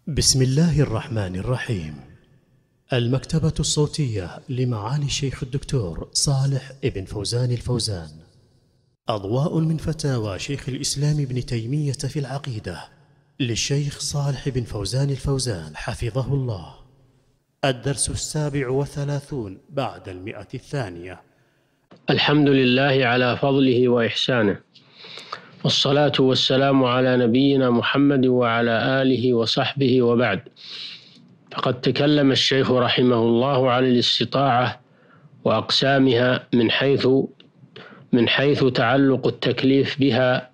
بسم الله الرحمن الرحيم. المكتبة الصوتية لمعالي الشيخ الدكتور صالح ابن فوزان الفوزان. أضواء من فتاوى شيخ الإسلام ابن تيمية في العقيدة للشيخ صالح بن فوزان الفوزان حفظه الله. الدرس 37 بعد 100. الحمد لله على فضله وإحسانه، والصلاة والسلام على نبينا محمد وعلى آله وصحبه، وبعد. فقد تكلم الشيخ رحمه الله عن الاستطاعة وأقسامها من حيث تعلق التكليف بها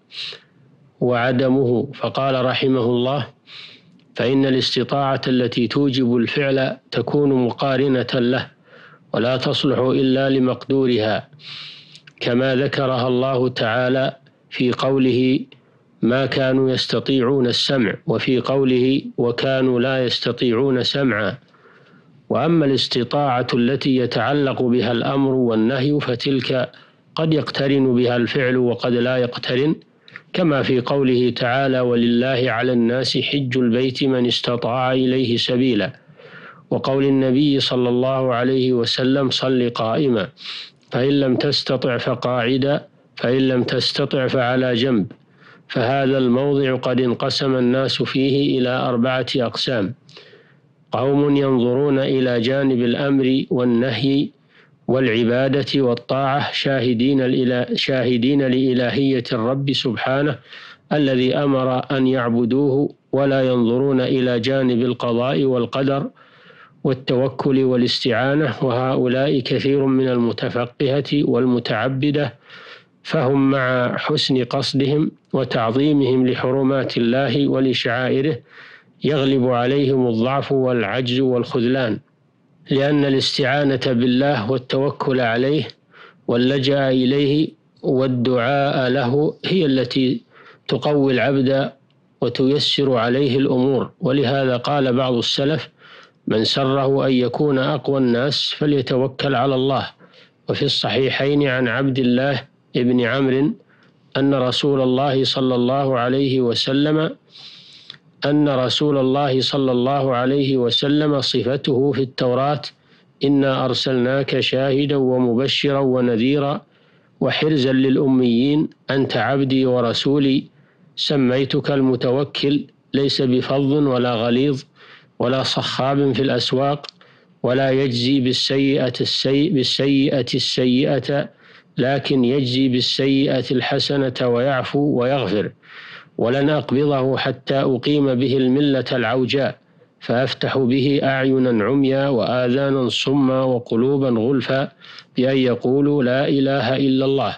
وعدمه، فقال رحمه الله: فإن الاستطاعة التي توجب الفعل تكون مقارنة له ولا تصلح إلا لمقدورها، كما ذكرها الله تعالى في قوله: ما كانوا يستطيعون السمع، وفي قوله: وكانوا لا يستطيعون سمعا. وأما الاستطاعة التي يتعلق بها الأمر والنهي فتلك قد يقترن بها الفعل وقد لا يقترن، كما في قوله تعالى: ولله على الناس حج البيت من استطاع إليه سبيلا، وقول النبي صلى الله عليه وسلم: صل قائما، فإن لم تستطع فقاعدا، فإن لم تستطع فعلى جنب. فهذا الموضع قد انقسم الناس فيه إلى 4 أقسام: قوم ينظرون إلى جانب الأمر والنهي والعبادة والطاعة شاهدين لإلهية الرب سبحانه الذي أمر أن يعبدوه، ولا ينظرون إلى جانب القضاء والقدر والتوكل والاستعانة، وهؤلاء كثير من المتفقهة والمتعبدة، فهم مع حسن قصدهم وتعظيمهم لحرمات الله ولشعائره يغلب عليهم الضعف والعجز والخذلان، لأن الاستعانة بالله والتوكل عليه واللجأ إليه والدعاء له هي التي تقوي العبد وتيسر عليه الأمور. ولهذا قال بعض السلف: من سره أن يكون أقوى الناس فليتوكل على الله. وفي الصحيحين عن عبد الله ابن عمرو أن رسول الله صلى الله عليه وسلم صفته في التوراة: إنا أرسلناك شاهدا ومبشرا ونذيرا وحرزا للأميين، أنت عبدي ورسولي، سميتك المتوكل، ليس بفظ ولا غليظ ولا صخاب في الأسواق، ولا يجزي بالسيئة السيئة، لكن يجزي بالسيئة الحسنة ويعفو ويغفر. ولن أقبضه حتى أقيم به الملة العوجاء، فأفتح به أعينا عميا وآذانا صما وقلوبا غلفا، بأن يقولوا لا إله إلا الله.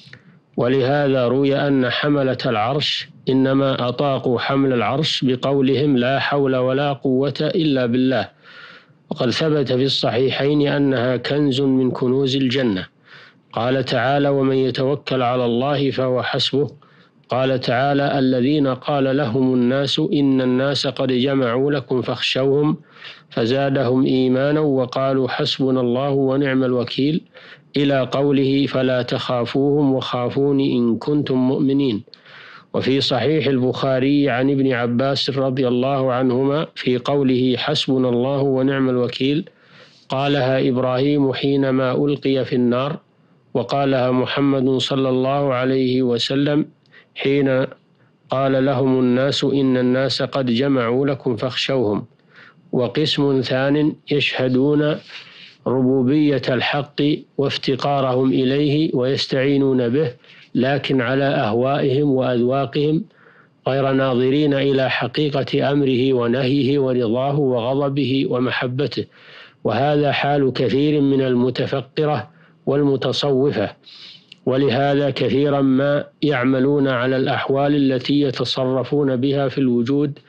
ولهذا روي أن حملة العرش إنما أطاقوا حمل العرش بقولهم: لا حول ولا قوة إلا بالله. وقد ثبت في الصحيحين أنها كنز من كنوز الجنة. قال تعالى: ومن يتوكل على الله فهو حسبه. قال تعالى: الذين قال لهم الناس إن الناس قد جمعوا لكم فاخشوهم فزادهم إيمانا وقالوا حسبنا الله ونعم الوكيل، إلى قوله: فلا تخافوهم وخافوني إن كنتم مؤمنين. وفي صحيح البخاري عن ابن عباس رضي الله عنهما في قوله: حسبنا الله ونعم الوكيل، قالها إبراهيم حينما ألقي في النار، وقالها محمد صلى الله عليه وسلم حين قال لهم الناس إن الناس قد جمعوا لكم فاخشوهم. وقسم ثان يشهدون ربوبية الحق وافتقارهم إليه ويستعينون به، لكن على أهوائهم وأذواقهم، غير ناظرين إلى حقيقة أمره ونهيه ورضاه وغضبه ومحبته. وهذا حال كثير من المتفقرة والمتصوفة، ولهذا كثيرا ما يعملون على الأحوال التي يتصرفون بها في الوجود،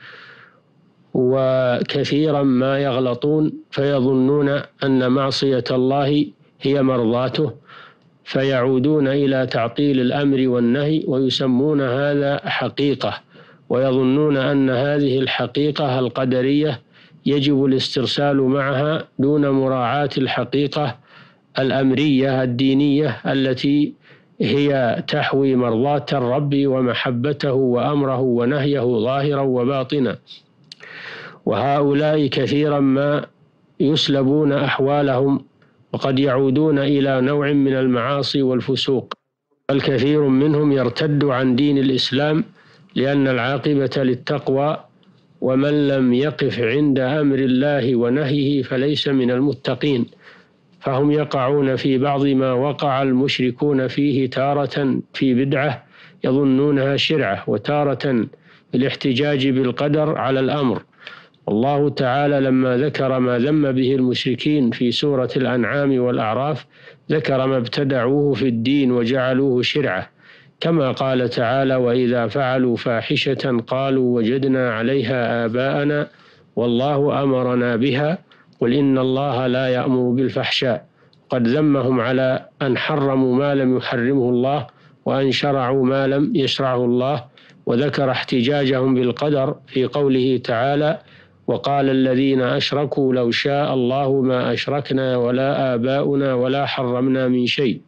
وكثيرا ما يغلطون فيظنون أن معصية الله هي مرضاته، فيعودون إلى تعطيل الأمر والنهي ويسمون هذا حقيقة، ويظنون أن هذه الحقيقة القدرية يجب الاسترسال معها دون مراعاة الحقيقة الأمرية الدينية التي هي تحوي مرضاة الرب ومحبته وأمره ونهيه ظاهرا وباطنا. وهؤلاء كثيرا ما يسلبون أحوالهم، وقد يعودون إلى نوع من المعاصي والفسوق، الكثير منهم يرتد عن دين الإسلام لأن العاقبة للتقوى، ومن لم يقف عند أمر الله ونهيه فليس من المتقين، فهم يقعون في بعض ما وقع المشركون فيه، تارة في بدعة يظنونها شرعة، وتارة بالاحتجاج بالقدر على الأمر. الله تعالى لما ذكر ما ذم به المشركين في سورة الأنعام والأعراف ذكر ما ابتدعوه في الدين وجعلوه شرعة، كما قال تعالى: وإذا فعلوا فاحشة قالوا وجدنا عليها آباءنا والله أمرنا بها قل إن الله لا يأمر بالفحشاء. قد ذمهم على أن حرموا ما لم يحرمه الله، وأن شرعوا ما لم يشرعه الله، وذكر احتجاجهم بالقدر في قوله تعالى: وقال الذين أشركوا لو شاء الله ما أشركنا ولا آباؤنا ولا حرمنا من شيء،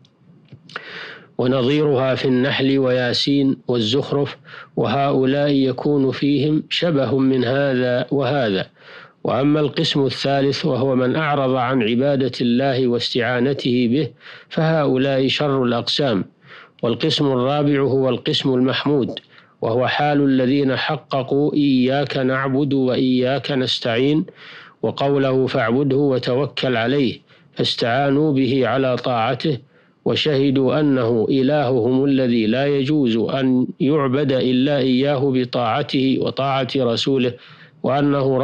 ونظيرها في النحل وياسين والزخرف، وهؤلاء يكون فيهم شبه من هذا وهذا. وأما القسم الثالث وهو من أعرض عن عبادة الله واستعانته به فهؤلاء شر الأقسام. والقسم الرابع هو القسم المحمود، وهو حال الذين حققوا إياك نعبد وإياك نستعين، وقوله فاعبده وتوكل عليه، فاستعانوا به على طاعته، وشهدوا أنه إلههم الذي لا يجوز أن يعبد إلا إياه بطاعته وطاعة رسوله، وأنه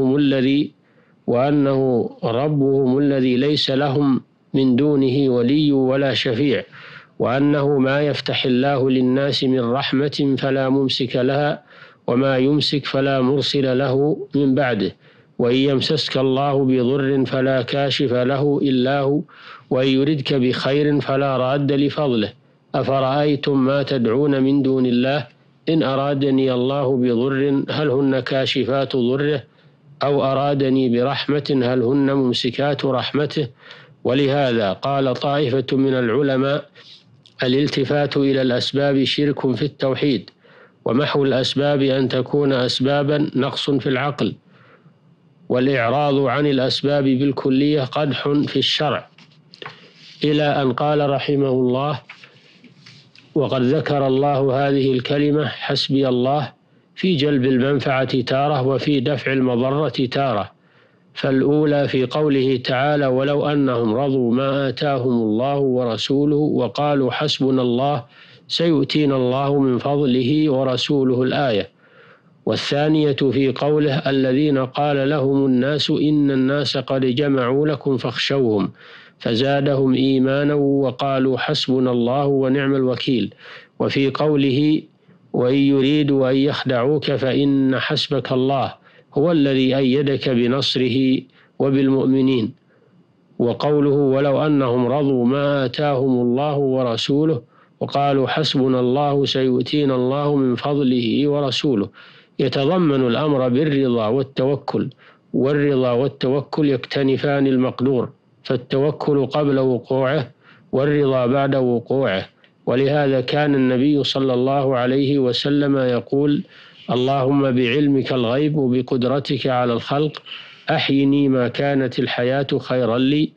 ربهم الذي ليس لهم من دونه ولي ولا شفيع، وأنه ما يفتح الله للناس من رحمة فلا ممسك لها، وما يمسك فلا مرسل له من بعده، وإن يمسسك الله بضر فلا كاشف له إلا هو، وإن يردك بخير فلا راد لفضله. أفرأيتم ما تدعون من دون الله إن أرادني الله بضر هل هن كاشفات ضره، أو أرادني برحمة هل هن ممسكات رحمته. ولهذا قال طائفة من العلماء: الالتفات إلى الأسباب شرك في التوحيد، ومحو الأسباب أن تكون أسبابا نقص في العقل، والإعراض عن الأسباب بالكلية قدح في الشرع، إلى أن قال رحمه الله: وقد ذكر الله هذه الكلمة حسبي الله في جلب المنفعة تارة وفي دفع المضرة تارة. فالأولى في قوله تعالى: ولو أنهم رضوا ما آتاهم الله ورسوله وقالوا حسبنا الله سيؤتينا الله من فضله ورسوله الآية. والثانية في قوله: الذين قال لهم الناس إن الناس قد جمعوا لكم فاخشوهم فزادهم إيمانا وقالوا حسبنا الله ونعم الوكيل. وفي قوله: وإن يريدوا أن يخدعوك فإن حسبك الله هو الذي أيدك بنصره وبالمؤمنين. وقوله: ولو أنهم رضوا ما آتاهم الله ورسوله وقالوا حسبنا الله سيؤتينا الله من فضله ورسوله، يتضمن الأمر بالرضا والتوكل، والرضا والتوكل يكتنفان المقدور، فالتوكل قبل وقوعه والرضا بعد وقوعه. ولهذا كان النبي صلى الله عليه وسلم يقول: اللهم بعلمك الغيب وبقدرتك على الخلق أحيني ما كانت الحياة خيرا لي،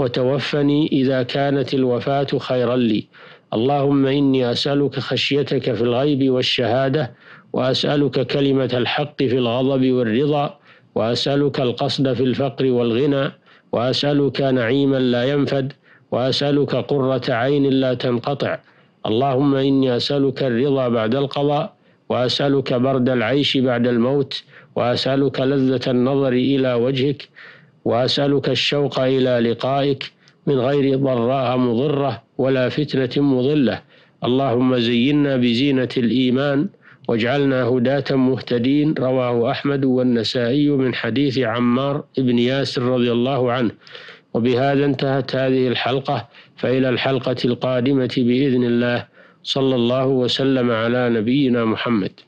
وتوفني إذا كانت الوفاة خيرا لي. اللهم إني أسألك خشيتك في الغيب والشهادة، وأسألك كلمة الحق في الغضب والرضا، وأسألك القصد في الفقر والغنى، وأسألك نعيما لا ينفد، وأسألك قرة عين لا تنقطع. اللهم إني أسألك الرضا بعد القضاء، وأسألك برد العيش بعد الموت، وأسألك لذة النظر إلى وجهك، وأسألك الشوق إلى لقائك من غير ضراء مضرة ولا فتنة مضلة. اللهم زينا بزينة الإيمان واجعلنا هداة مهتدين. رواه أحمد والنسائي من حديث عمار بن ياسر رضي الله عنه. وبهذا انتهت هذه الحلقة، فإلى الحلقة القادمة بإذن الله. صلى الله وسلم على نبينا محمد.